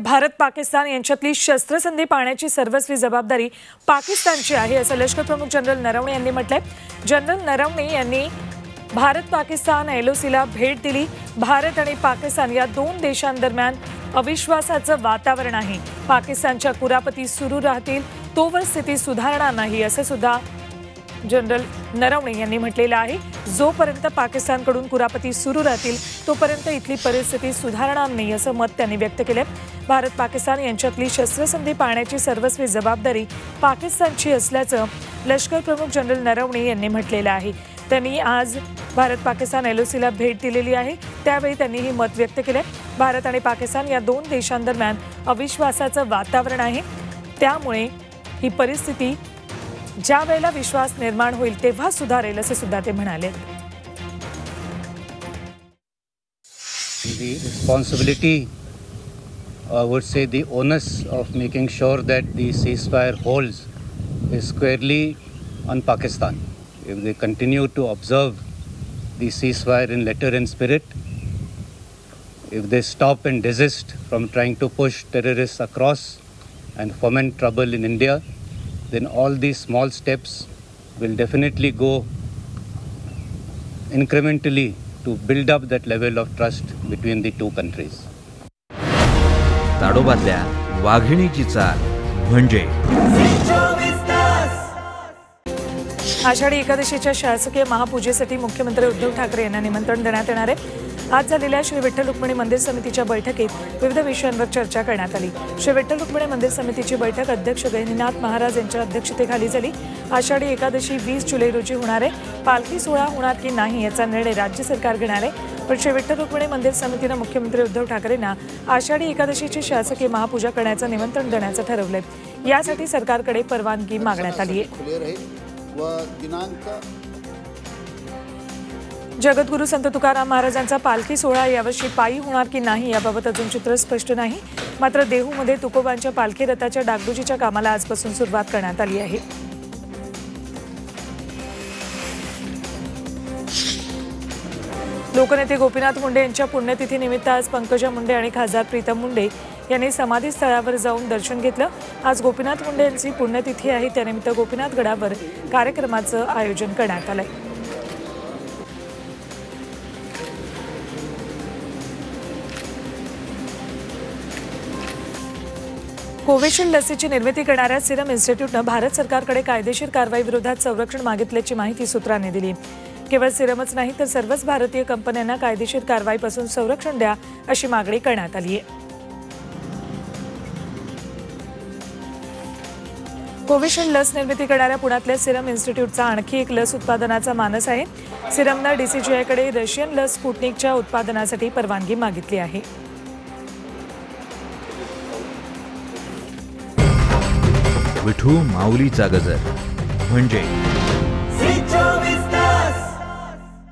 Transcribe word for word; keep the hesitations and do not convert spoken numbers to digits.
भारत पाकिस्तान यांच्यातली शस्त्रसंधी पाळण्याची सर्वस्वी जबाबदारी पाकिस्तानची आहे असं लष्कर प्रमुख जनरल नरवणे यांनी म्हटलंय। जनरल नरवणे यांनी भारत पाकिस्तान एलओसीला भेट दिली। भारत आणि पाकिस्तान या दोन देशांदरम्यान अविश्वासाचं वातावरण आहे। पाकिस्तानच्या कुरापती सुरू राहतील तोवर स्थिती सुधारणार नाही असं सुद्धा जनरल नरवणे यांनी म्हटलेलं आहे। जोपर्यंत पाकिस्तानकडून कुरापती सुरू राहतील तोपर्यंत इथली परिस्थिती सुधारणार नाही असं मत त्यांनी व्यक्त केलं। भारत पाकिस्तान यांच्यातली शस्त्रसंधी पाळण्याची सर्वस्वी जबाबदारी पाकिस्तानची असल्याचं लष्कर प्रमुख जनरल नरवणे यांनी म्हटलेलं आहे। त्यांनी आज भारत पाकिस्तान एलओसीला भेट दिलेली आहे, त्यावेळी त्यांनी ही मत व्यक्त केले। भारत आणि पाकिस्तान या दोन देशांदरम्यान अविश्वासाचं वातावरण आहे, त्यामुळे ही परिस्थिती ज्या वेळेला विश्वास निर्माण होईल तेव्हा सुधारेल असं सुद्धा ते म्हणाले। The responsibility, I would say the onus of making sure that the ceasefire holds is squarely on Pakistan. If they continue to observe the ceasefire in letter and spirit, if they stop and desist from trying to push terrorists across and foment trouble in India, then all these small steps will definitely go incrementally to build up that level of trust between the two countries. ताडोबातल्या वाघिणीची चाल म्हणजे आषाढी एकादशीच्या शासकीय महापूजेसाठी मुख्यमंत्री उद्धव ठाकरे यांना निमंत्रण देण्यात येणार आहे। आज झालेल्या श्री विठ्ठल रुक्मिणी मंदिर समितीच्या बैठकीत विविध विषयांवर चर्चा करण्यात आली। श्री विठ्ठल रुक्मिणी मंदिर समितीची बैठक अध्यक्ष गहिनीनाथ महाराज यांच्या अध्यक्षतेखाली झाली। आषाढी एकादशी वीस जुलै रोजी होणार आहे। पालखी सोहळा होणार की नाही याचा निर्णय राज्य सरकार घेणार आहे, पण श्री विठ्ठल रुक्मिणी मंदिर समितीनं मुख्यमंत्री उद्धव ठाकरेंना आषाढी एकादशीची शासकीय महापूजा करण्याचं निमंत्रण देण्याचं ठरवलंय। यासाठी सरकारकडे परवानगी मागण्यात आली आहे। जगद्गुरू संत तुकाराम महाराजांचा पालखी सोहळा यावर्षी पायी होणार की नाही याबाबत अजून चित्र स्पष्ट नाही, मात्र देहूमध्ये तुकोबांच्या पालखी रथाच्या डागडुजीच्या कामाला आजपासून सुरुवात करण्यात आली आहे। लोकनेते गोपीनाथ मुंडे यांच्या पुण्यतिथीनिमित्त आज पंकजा मुंडे आणि खासदार प्रीतम मुंडे यांनी समाधी स्थळावर जाऊन दर्शन घेतलं। आज गोपीनाथ मुंडे यांची पुण्यतिथी आहे, त्यानिमित्त गोपीनाथ गडावर कार्यक्रमाचं आयोजन करण्यात आलंय। कोविशिल्ड लसीची निर्मिती करणाऱ्या सिरम इन्स्टिट्यूटनं भारत सरकारकडे कायदेशीर कारवाई विरोधात संरक्षण मागितल्याची माहिती सूत्रांनी दिली। केवळ सिरमच नाही तर सर्वच भारतीय कंपन्यांना कायदेशीर कारवाईपासून संरक्षण द्या अशी मागणी करण्यात आली आहे। कोविशिल्ड लस निर्मिती करणाऱ्या पुण्यातल्या सिरम इन्स्टिट्यूटचा आणखी एक लस उत्पादनाचा मानस आहे। सिरमनं डीसीजीआयकडे रशियन लस स्पुटनिकच्या उत्पादनासाठी परवानगी मागितली आहे। विठू माऊलीचा गजर म्हणजे